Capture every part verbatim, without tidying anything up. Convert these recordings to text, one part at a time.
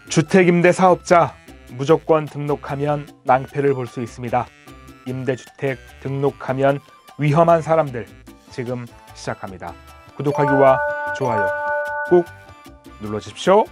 주택임대사업자 무조건 등록하면 낭패를 볼 수 있습니다. 임대주택 등록하면 위험한 사람들 지금 시작합니다. 구독하기와 좋아요 꾹 눌러주십시오.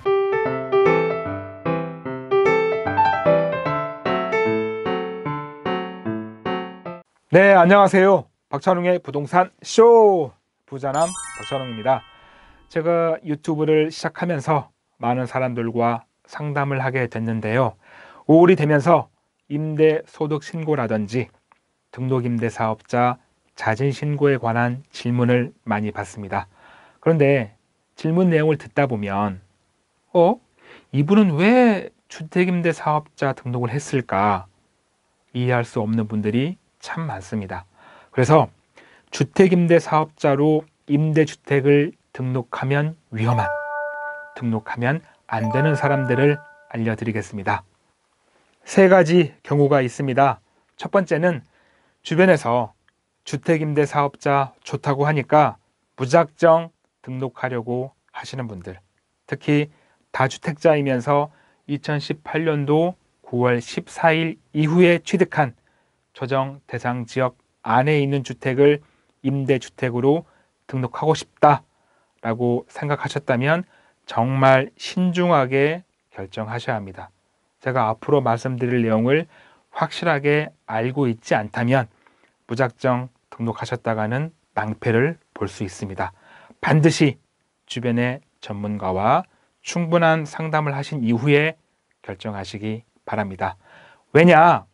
네, 안녕하세요. 박찬웅의 부동산 쇼 부자남 박찬웅입니다. 제가 유튜브를 시작하면서 많은 사람들과 상담을 하게 됐는데요. 오월이 되면서 임대소득신고라든지 등록임대사업자 자진신고에 관한 질문을 많이 받습니다. 그런데 질문 내용을 듣다 보면 어? 이분은 왜 주택임대사업자 등록을 했을까? 이해할 수 없는 분들이 참 많습니다. 그래서 주택임대사업자로 임대주택을 등록하면 위험한, 등록하면 안 되는 사람들을 알려드리겠습니다. 세 가지 경우가 있습니다. 첫 번째는 주변에서 주택임대사업자 좋다고 하니까 무작정 등록하려고 하시는 분들, 특히 다주택자이면서 이천십팔 년도 구월 십사일 이후에 취득한 조정 대상 지역 안에 있는 주택을 임대주택으로 등록하고 싶다라고 생각하셨다면 정말 신중하게 결정하셔야 합니다. 제가 앞으로 말씀드릴 내용을 확실하게 알고 있지 않다면 무작정 등록하셨다가는 낭패를 볼 수 있습니다. 반드시 주변의 전문가와 충분한 상담을 하신 이후에 결정하시기 바랍니다. 왜냐?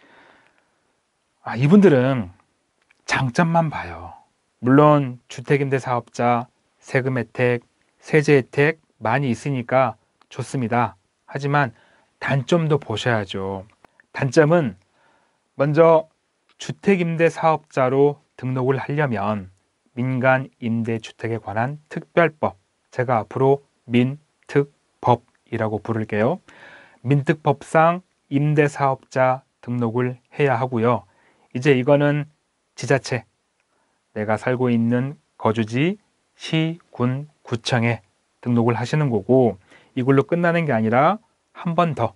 아, 이분들은 장점만 봐요. 물론 주택임대사업자 세금 혜택, 세제 혜택 많이 있으니까 좋습니다. 하지만 단점도 보셔야죠. 단점은 먼저 주택임대사업자로 등록을 하려면 민간임대주택에 관한 특별법, 제가 앞으로 민특법이라고 부를게요. 민특법상 임대사업자 등록을 해야 하고요. 이제 이거는 지자체, 내가 살고 있는 거주지, 시, 군, 구청에 등록을 하시는 거고, 이걸로 끝나는 게 아니라 한 번 더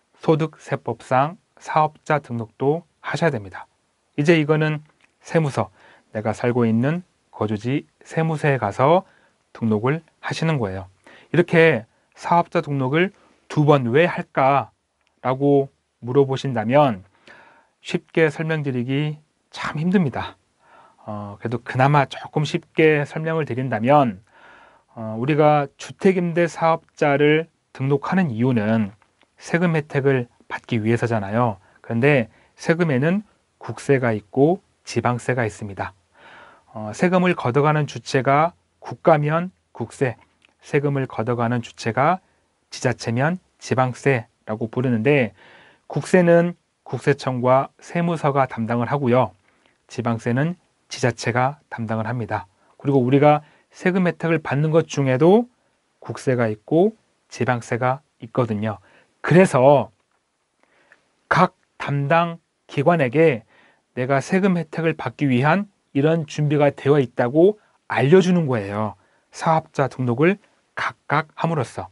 소득세법상 사업자 등록도 하셔야 됩니다. 이제 이거는 세무서, 내가 살고 있는 거주지 세무서에 가서 등록을 하시는 거예요. 이렇게 사업자 등록을 두 번 왜 할까라고 물어보신다면 쉽게 설명드리기 참 힘듭니다. 어, 그래도 그나마 조금 쉽게 설명을 드린다면 어, 우리가 주택임대사업자를 등록하는 이유는 세금 혜택을 받기 위해서잖아요. 그런데 세금에는 국세가 있고 지방세가 있습니다. 어, 세금을 걷어가는 주체가 국가면 국세, 세금을 걷어가는 주체가 지자체면 지방세라고 부르는데, 국세는 국세청과 세무서가 담당을 하고요. 지방세는 지자체가 담당을 합니다. 그리고 우리가 세금 혜택을 받는 것 중에도 국세가 있고 지방세가 있거든요. 그래서 각 담당 기관에게 내가 세금 혜택을 받기 위한 이런 준비가 되어 있다고 알려주는 거예요. 사업자 등록을 각각 함으로써.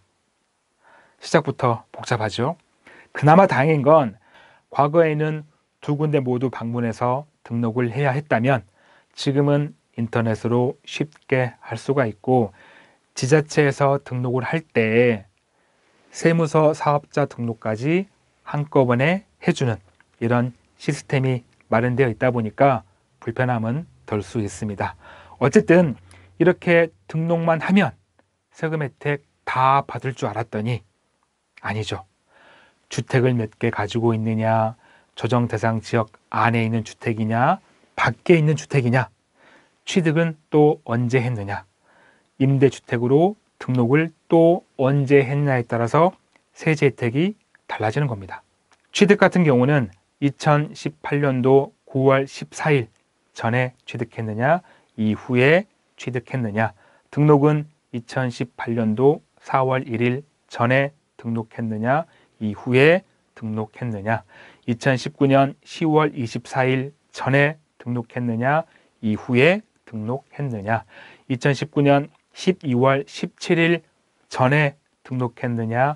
시작부터 복잡하죠. 그나마 다행인 건 과거에는 두 군데 모두 방문해서 등록을 해야 했다면 지금은 인터넷으로 쉽게 할 수가 있고, 지자체에서 등록을 할 때 세무서 사업자 등록까지 한꺼번에 해주는 이런 시스템이 마련되어 있다 보니까 불편함은 덜 수 있습니다. 어쨌든 이렇게 등록만 하면 세금 혜택 다 받을 줄 알았더니 아니죠. 주택을 몇 개 가지고 있느냐, 조정 대상 지역 안에 있는 주택이냐, 밖에 있는 주택이냐, 취득은 또 언제 했느냐, 임대주택으로 등록을 또 언제 했냐에 따라서 세제 혜택이 달라지는 겁니다. 취득 같은 경우는 이천십팔 년도 구월 십사일 전에 취득했느냐, 이후에 취득했느냐, 등록은 이천십팔 년도 사월 일일 전에 등록했느냐, 이후에 등록했느냐, 이천십구 년 시월 이십사일 전에 등록했느냐, 이후에 등록했느냐, 이천십구 년 십이월 십칠일 전에 등록했느냐,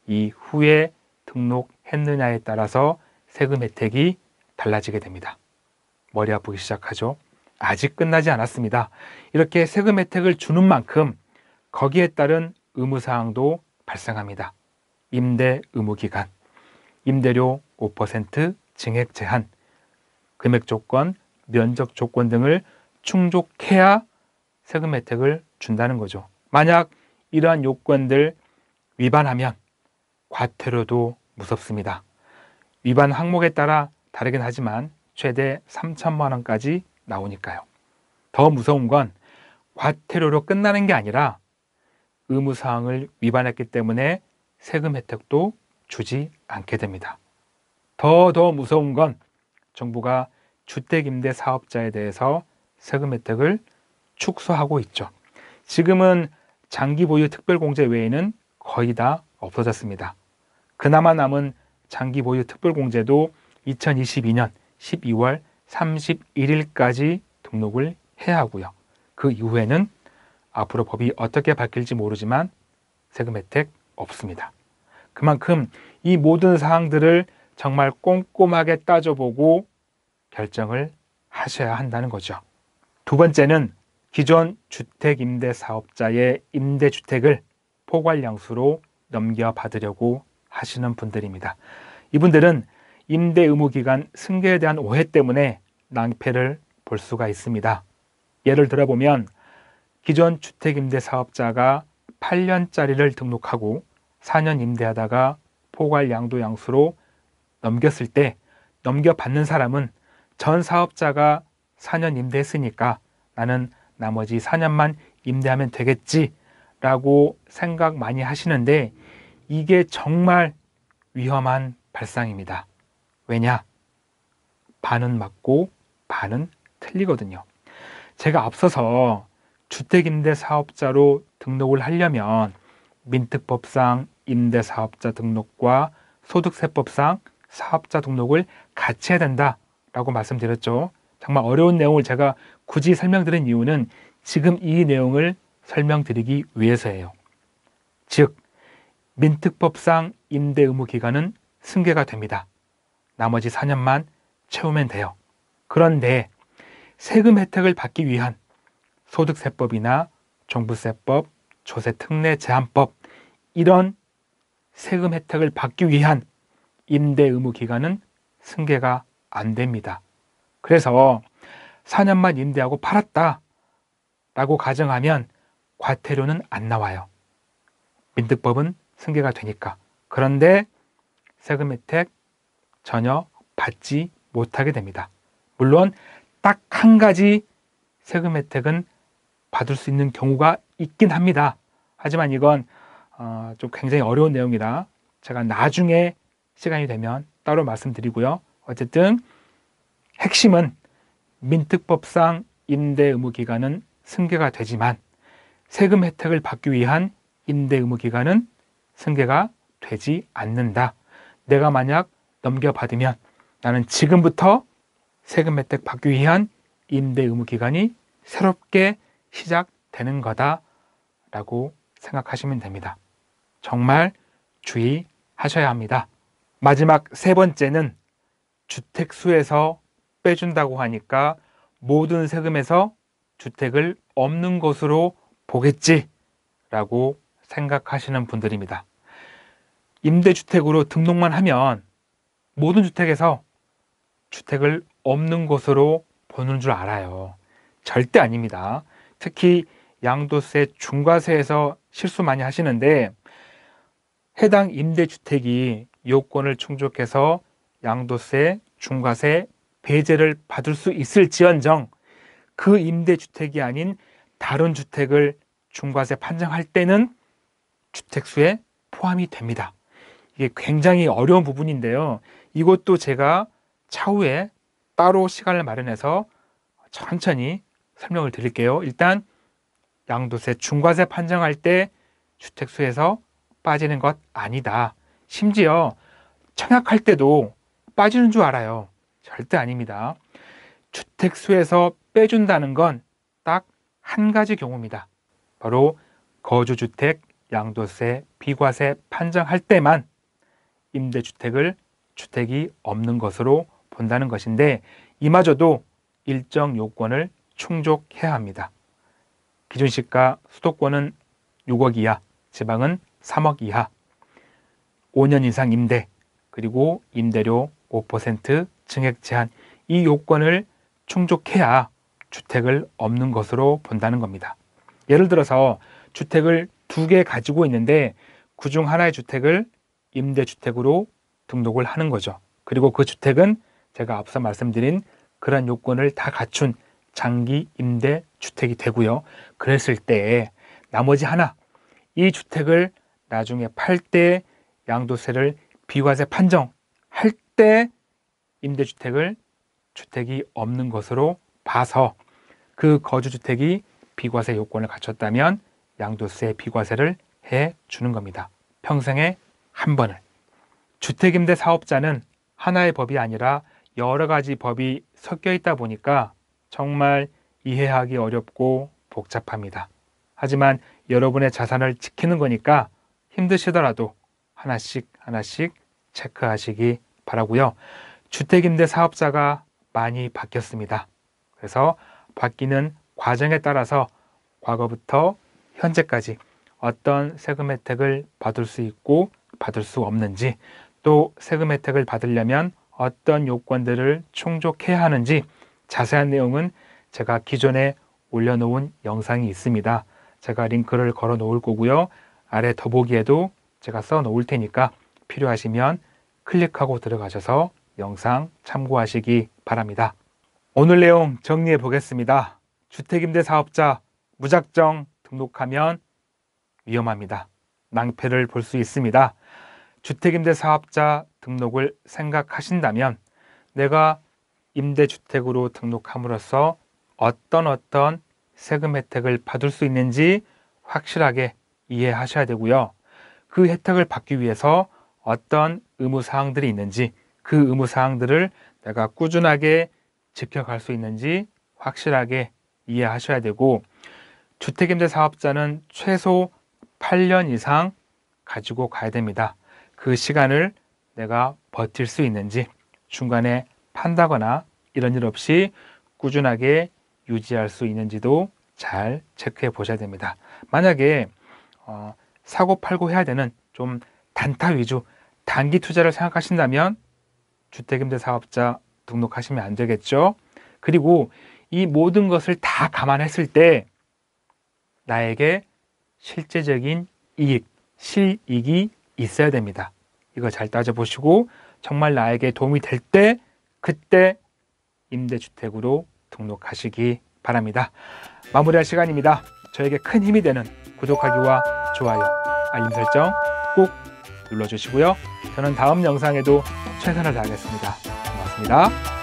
이후에 등록했느냐에 따라서 세금 혜택이 달라지게 됩니다. 머리 아프기 시작하죠. 아직 끝나지 않았습니다. 이렇게 세금 혜택을 주는 만큼 거기에 따른 의무사항도 발생합니다. 임대 의무기간, 임대료 오 퍼센트 증액 제한, 금액 조건, 면적 조건 등을 충족해야 세금 혜택을 준다는 거죠. 만약 이러한 요건들 위반하면 과태료도 무섭습니다. 위반 항목에 따라 다르긴 하지만 최대 삼천만 원까지 나오니까요. 더 무서운 건 과태료로 끝나는 게 아니라 의무사항을 위반했기 때문에 세금 혜택도 주지 않게 됩니다. 더 더 무서운 건 정부가 주택임대 사업자에 대해서 세금 혜택을 축소하고 있죠. 지금은 장기 보유 특별공제 외에는 거의 다 없어졌습니다. 그나마 남은 장기 보유 특별공제도 이천이십이 년 십이월 삼십일일까지 등록을 해야 하고요. 그 이후에는 앞으로 법이 어떻게 바뀔지 모르지만 세금 혜택 없습니다. 그만큼 이 모든 사항들을 정말 꼼꼼하게 따져보고 결정을 하셔야 한다는 거죠. 두 번째는 기존 주택임대사업자의 임대주택을 포괄양수로 넘겨받으려고 하시는 분들입니다. 이분들은 임대 의무기간 승계에 대한 오해 때문에 낭패를 볼 수가 있습니다. 예를 들어보면 기존 주택임대사업자가 팔 년짜리를 등록하고 사 년 임대하다가 포괄양도양수로 넘겼을 때 넘겨받는 사람은 전 사업자가 사 년 임대했으니까 나는 나머지 사 년만 임대하면 되겠지 라고 생각 많이 하시는데 이게 정말 위험한 발상입니다. 왜냐? 반은 맞고 반은 틀리거든요. 제가 앞서서 주택임대사업자로 등록을 하려면 민특법상 임대사업자 등록과 소득세법상 사업자 등록을 같이 해야 된다라고 말씀드렸죠. 정말 어려운 내용을 제가 굳이 설명드린 이유는 지금 이 내용을 설명드리기 위해서예요. 즉, 민특법상 임대 의무 기간은 승계가 됩니다. 나머지 사 년만 채우면 돼요. 그런데 세금 혜택을 받기 위한 소득세법이나 종부세법, 조세특례제한법 이런 세금 혜택을 받기 위한 임대 의무 기간은 승계가 안 됩니다. 그래서 사 년만 임대하고 팔았다 라고 가정하면 과태료는 안 나와요. 민특법은 승계가 되니까. 그런데 세금 혜택 전혀 받지 못하게 됩니다. 물론 딱 한 가지 세금 혜택은 받을 수 있는 경우가 있긴 합니다. 하지만 이건 어, 좀 굉장히 어려운 내용이라 제가 나중에 시간이 되면 따로 말씀드리고요. 어쨌든 핵심은 민특법상 임대 의무 기간은 승계가 되지만 세금 혜택을 받기 위한 임대 의무 기간은 승계가 되지 않는다. 내가 만약 넘겨받으면 나는 지금부터 세금 혜택 받기 위한 임대 의무 기간이 새롭게 시작되는 거다라고 생각하시면 됩니다. 정말 주의하셔야 합니다. 마지막 세 번째는 주택수에서 빼준다고 하니까 모든 세금에서 주택을 없는 것으로 보겠지라고 생각하시는 분들입니다. 임대주택으로 등록만 하면 모든 주택에서 주택을 없는 것으로 보는 줄 알아요. 절대 아닙니다. 특히 양도세, 중과세에서 실수 많이 하시는데 해당 임대주택이 요건을 충족해서 양도세, 중과세, 배제를 받을 수 있을지언정 그 임대주택이 아닌 다른 주택을 중과세 판정할 때는 주택수에 포함이 됩니다. 이게 굉장히 어려운 부분인데요. 이것도 제가 차후에 따로 시간을 마련해서 천천히 설명을 드릴게요. 일단 양도세, 중과세 판정할 때 주택수에서 빠지는 것 아니다. 심지어 청약할 때도 빠지는 줄 알아요. 절대 아닙니다. 주택수에서 빼준다는 건 딱 한 가지 경우입니다. 바로 거주주택 양도세, 비과세 판정할 때만 임대주택을 주택이 없는 것으로 본다는 것인데, 이마저도 일정 요건을 충족해야 합니다. 기준 시가 수도권은 육억 이하, 지방은 삼억 이하, 오 년 이상 임대, 그리고 임대료 오 퍼센트 증액 제한, 이 요건을 충족해야 주택을 없는 것으로 본다는 겁니다. 예를 들어서 주택을 두 개 가지고 있는데 그중 하나의 주택을 임대주택으로 등록을 하는 거죠. 그리고 그 주택은 제가 앞서 말씀드린 그런 요건을 다 갖춘 장기 임대 주택이 되고요. 그랬을 때 나머지 하나, 이 주택을 나중에 팔 때 양도세를 비과세 판정할 때 임대주택을 주택이 없는 것으로 봐서 그 거주주택이 비과세 요건을 갖췄다면 양도세 비과세를 해 주는 겁니다. 평생에 한 번을. 주택임대 사업자는 하나의 법이 아니라 여러 가지 법이 섞여 있다 보니까 정말 이해하기 어렵고 복잡합니다. 하지만 여러분의 자산을 지키는 거니까 힘드시더라도 하나씩 하나씩 체크하시기 바라고요. 주택임대 사업자가 많이 바뀌었습니다. 그래서 바뀌는 과정에 따라서 과거부터 현재까지 어떤 세금 혜택을 받을 수 있고 받을 수 없는지, 또 세금 혜택을 받으려면 어떤 요건들을 충족해야 하는지 자세한 내용은 제가 기존에 올려놓은 영상이 있습니다. 제가 링크를 걸어 놓을 거고요. 아래 더보기에도 제가 써 놓을 테니까 필요하시면 클릭하고 들어가셔서 영상 참고하시기 바랍니다. 오늘 내용 정리해 보겠습니다. 주택임대 사업자 무작정 등록하면 위험합니다. 낭패를 볼 수 있습니다. 주택임대 사업자 등록을 생각하신다면 내가 임대주택으로 등록함으로써 어떤 어떤 세금 혜택을 받을 수 있는지 확실하게 이해하셔야 되고요. 그 혜택을 받기 위해서 어떤 의무사항들이 있는지, 그 의무사항들을 내가 꾸준하게 지켜갈 수 있는지 확실하게 이해하셔야 되고, 주택임대 사업자는 최소 팔 년 이상 가지고 가야 됩니다. 그 시간을 내가 버틸 수 있는지, 중간에 판다거나 이런 일 없이 꾸준하게 유지할 수 있는지도 잘 체크해 보셔야 됩니다. 만약에 어, 사고 팔고 해야 되는 좀 단타 위주 단기 투자를 생각하신다면 주택임대 사업자 등록하시면 안 되겠죠. 그리고 이 모든 것을 다 감안했을 때 나에게 실제적인 이익, 실이익이 있어야 됩니다. 이거 잘 따져보시고 정말 나에게 도움이 될 때 그때 임대주택으로 등록하시기 바랍니다. 마무리할 시간입니다. 저에게 큰 힘이 되는 구독하기와 좋아요, 알림 설정 꼭 눌러주시고요. 저는 다음 영상에도 최선을 다하겠습니다. 고맙습니다.